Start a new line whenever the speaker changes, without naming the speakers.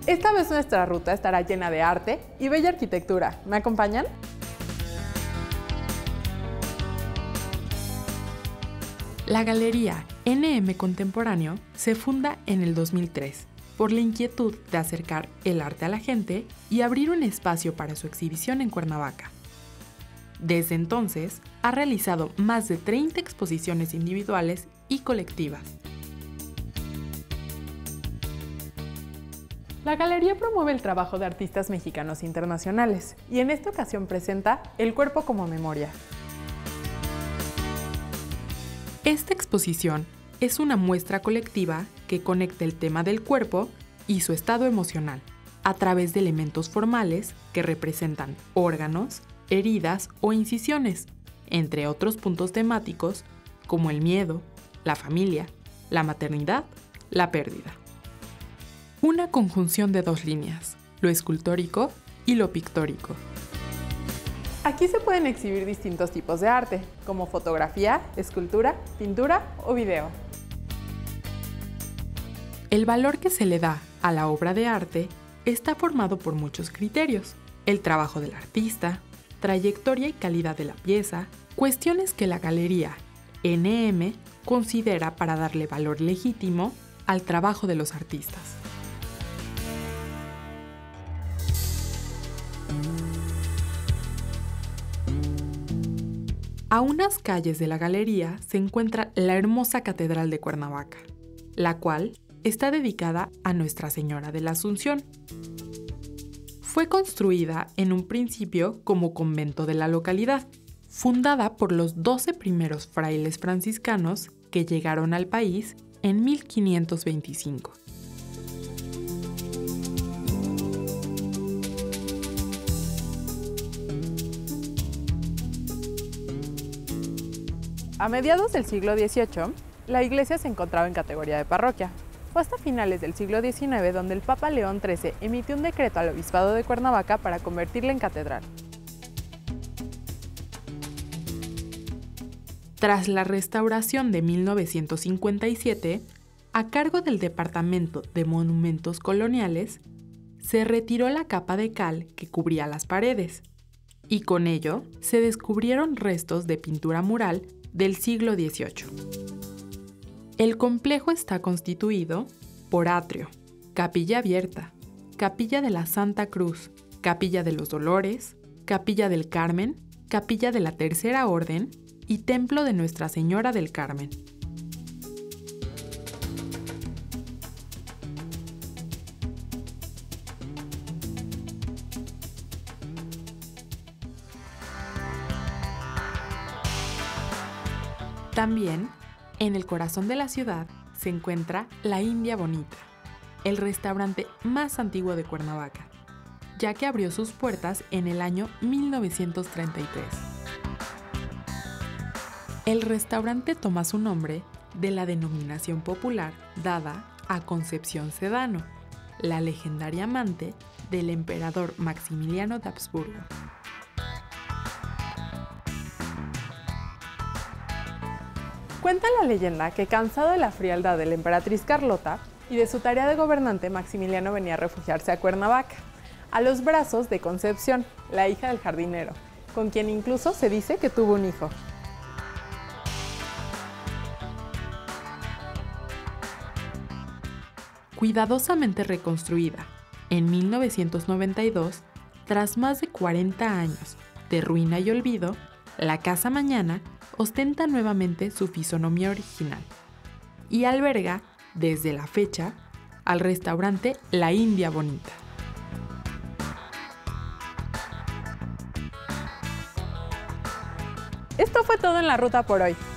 Esta vez nuestra ruta estará llena de arte y bella arquitectura. ¿Me acompañan?
La Galería NM Contemporáneo se funda en el 2003 por la inquietud de acercar el arte a la gente y abrir un espacio para su exhibición en Cuernavaca. Desde entonces, ha realizado más de 30 exposiciones individuales y colectivas.
La galería promueve el trabajo de artistas mexicanos internacionales y en esta ocasión presenta El cuerpo como memoria.
Esta exposición es una muestra colectiva que conecta el tema del cuerpo y su estado emocional a través de elementos formales que representan órganos, heridas o incisiones, entre otros puntos temáticos como el miedo, la familia, la maternidad, la pérdida. Una conjunción de dos líneas, lo escultórico y lo pictórico.
Aquí se pueden exhibir distintos tipos de arte, como fotografía, escultura, pintura o video.
El valor que se le da a la obra de arte está formado por muchos criterios: el trabajo del artista, trayectoria y calidad de la pieza, cuestiones que la Galería NM considera para darle valor legítimo al trabajo de los artistas. A unas calles de la galería se encuentra la hermosa Catedral de Cuernavaca, la cual está dedicada a Nuestra Señora de la Asunción. Fue construida en un principio como convento de la localidad, fundada por los 12 primeros frailes franciscanos que llegaron al país en 1525.
A mediados del siglo XVIII, la iglesia se encontraba en categoría de parroquia. Fue hasta finales del siglo XIX donde el Papa León XIII emitió un decreto al Obispado de Cuernavaca para convertirla en catedral.
Tras la restauración de 1957, a cargo del Departamento de Monumentos Coloniales, se retiró la capa de cal que cubría las paredes, y con ello se descubrieron restos de pintura mural del siglo XVIII. El complejo está constituido por atrio, capilla abierta, capilla de la Santa Cruz, capilla de los Dolores, capilla del Carmen, capilla de la Tercera Orden y templo de Nuestra Señora del Carmen. También, en el corazón de la ciudad, se encuentra La India Bonita, el restaurante más antiguo de Cuernavaca, ya que abrió sus puertas en el año 1933. El restaurante toma su nombre de la denominación popular dada a Concepción Sedano, la legendaria amante del emperador Maximiliano de Habsburgo.
Cuenta la leyenda que, cansado de la frialdad de la emperatriz Carlota y de su tarea de gobernante, Maximiliano venía a refugiarse a Cuernavaca, a los brazos de Concepción, la hija del jardinero, con quien incluso se dice que tuvo un hijo.
Cuidadosamente reconstruida en 1992, tras más de 40 años de ruina y olvido, la Casa Mañana ostenta nuevamente su fisonomía original y alberga, desde la fecha, al restaurante La India Bonita.
Esto fue todo en la ruta por hoy.